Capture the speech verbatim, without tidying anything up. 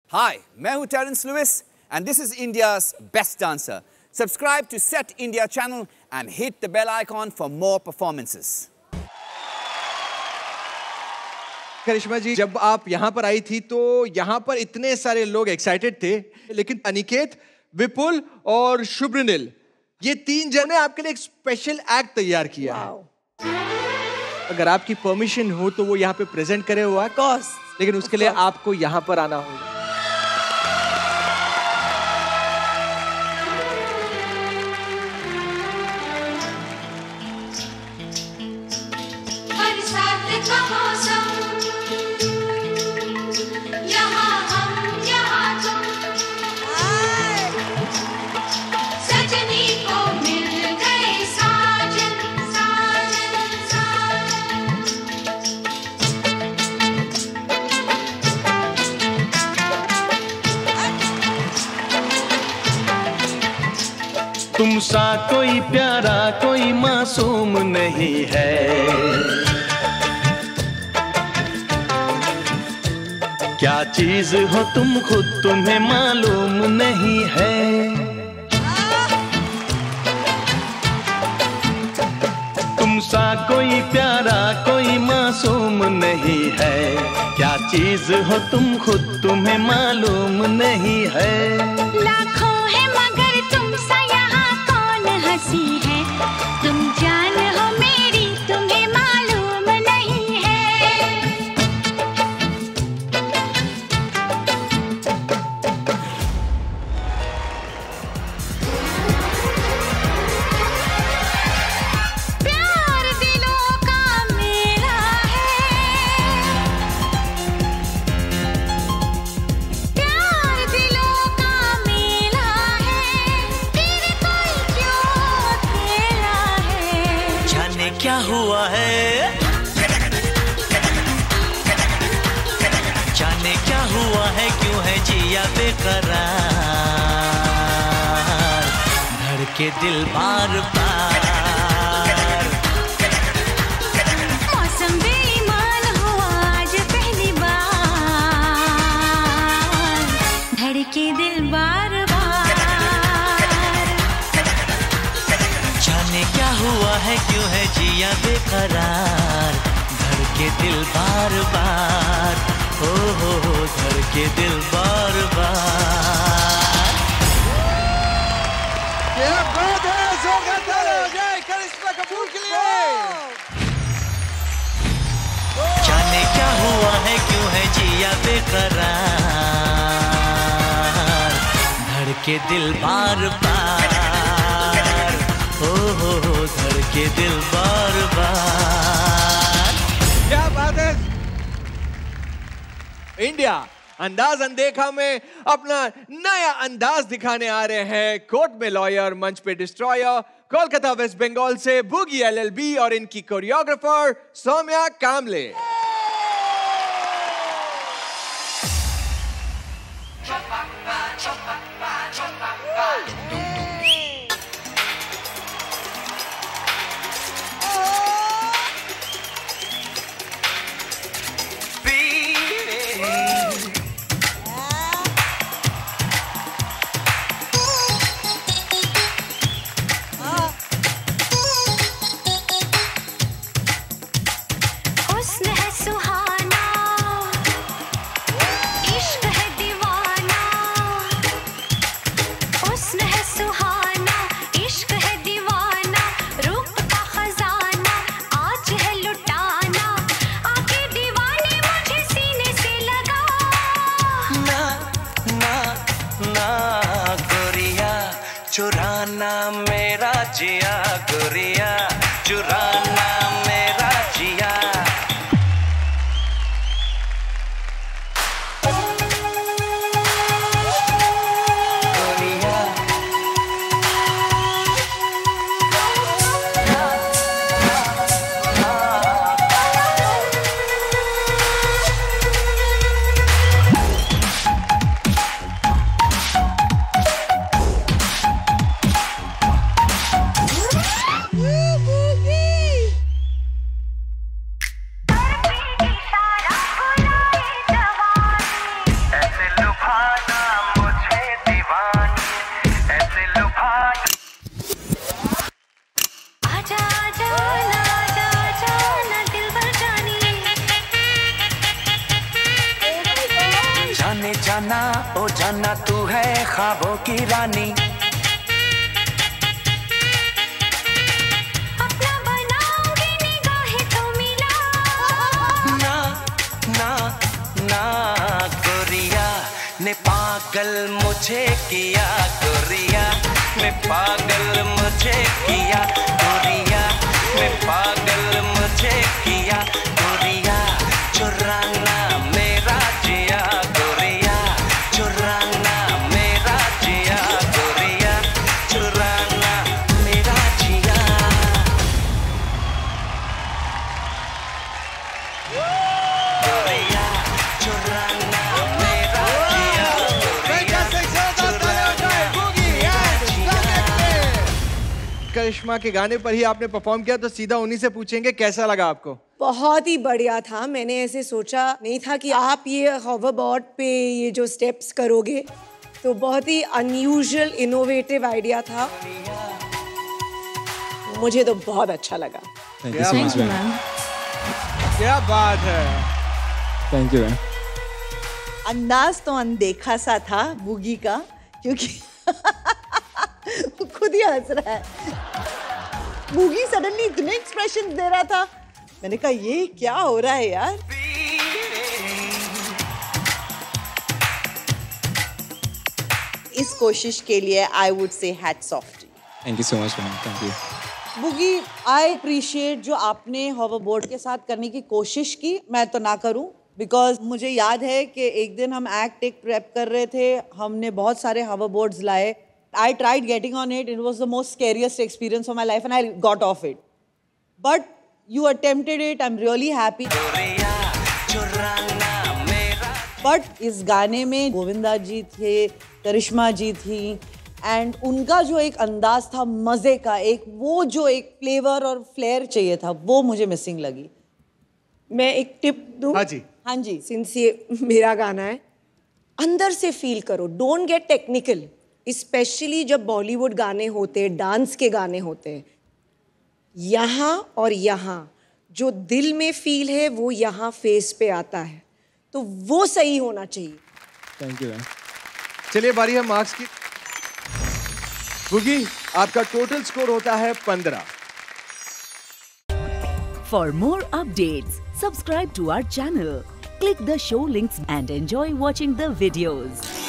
Hi, मैं हूँ Terrence Lewis and this is India's best dancer. Subscribe to Set India channel and hit the bell icon for more performances. करिश्मा जी, जब आप यहाँ पर आई थी तो यहाँ पर इतने सारे लोग एक्साइटेड थे, लेकिन अनिकेत, विपुल और शुभ्रनील, ये तीन जने आपके लिए एक स्पेशल एक्ट तैयार किया है। अगर आपकी परमिशन हो तो वो यहाँ पे प्रेजेंट करे हुआ, लेकिन उसके लिए आपको यहाँ पर आना होगा। तुम सा कोई प्यारा कोई मासूम नहीं है, क्या चीज हो तुम खुद तुम्हें मालूम नहीं है। तुम सा कोई प्यारा कोई मासूम नहीं है, क्या चीज हो तुम खुद तुम्हें मालूम नहीं है। लाखों है मगर तुम सा हंसी है, तुम जान हो मेरी तुम्हें मालूम नहीं है। प्यार दिलों का मेला है, प्यार दिलों का मेला है, तेरे कोई क्या हुआ है, जाने क्या हुआ है, क्यों है जिया बेकरार, धड़के दिल बार बार। मौसम बेईमान हुआ आज पहली बार, धड़के दिल बार बार। जाने क्या हुआ है, क्यों है जिया बेकरार, धड़के दिल बार बार, ओ हो हो धड़के दिल बार बार। क्या बात है, स्वागत है जय करिश्मा कपूर के लिए। जाने क्या हुआ है, क्यों है जिया बेकरार, धड़के दिल बार बार, ओ हो हो धड़के दिल बार बार। क्या बात है। इंडिया अंदाज अनदेखा में अपना नया अंदाज दिखाने आ रहे हैं कोर्ट में लॉयर, मंच पे डिस्ट्रॉयर, कोलकाता वेस्ट बंगाल से बुगी एलएलबी और इनकी कोरियोग्राफर सौम्या कामले। चुराना मेरा जिया गोरिया, चुराना मेरा जिया। Boogie! जाने जाना ओ जाना तू है ख्वाबों की रानी अपना बनाओगे निगाहें तो मिला ना ना ना गोरिया ने पागल मुझे किया गोरिया ने पागल मुझे किया गोरिया ने पागल मुझे किया गोरिया चुराना मेरा जिया गोरिया चुराना मेरा जिया गोरिया चुराना मेरा जिया गोरिया चुराना मेरा जिया गोरिया करिश्मा के गाने पर ही आपने परफॉर्म किया तो सीधा उन्हीं से पूछेंगे कैसा लगा आपको? बहुत ही बढ़िया था। मैंने ऐसे सोचा नहीं था कि आप ये होवरबोर्ड पे ये जो स्टेप्स करोगे, तो बहुत ही अनयूजुअल इनोवेटिव आइडिया था। मुझे तो बहुत अच्छा लगा। Thank you so much, ma'am. क्या बात है। Thank you, ma'am. अंदाज तो अनदेखा सा था बूगी का, क्योंकि वो खुद ही हंस रहा है। बूगी सडनली इतने एक्सप्रेशन दे रहा था, मैंने कहा ये क्या हो रहा है यार। इस कोशिश के लिए I would say hats off to you. Thank you so much, ma'am. Thank you. Boogie, I appreciate जो आपने होवरबोर्ड के साथ करने की कोशिश की। मैं तो ना करूं, बिकॉज मुझे याद है कि एक दिन हम एक्ट एक प्रेप कर रहे थे, हमने बहुत सारे होवरबोर्ड्स लाए। I tried getting on it, it was the most scariest experience of my life and I got off it, but you attempted it, I am really happy. But इस गाने में गोविंदा जी थे, करिश्मा जी थी, एंड उनका जो एक अंदाज था मजे का, एक वो जो एक फ्लेवर और फ्लेयर चाहिए था, वो मुझे मिसिंग लगी। मैं एक टिप दूं? हाँ जी। हाँ जी। सिंस ये मेरा गाना है, अंदर से फील करो, डोंट गेट टेक्निकल। स्पेशली जब बॉलीवुड गाने होते हैं, डांस के गाने होते हैं, यहाँ और यहाँ जो दिल में फील है वो यहाँ फेस पे आता है, तो वो सही होना चाहिए। Thank you, ma'am. चलिए बारी है मार्क्स की। बुगी, आपका टोटल स्कोर होता है पंद्रह। For more updates, subscribe to our channel, click the show links and enjoy watching the videos.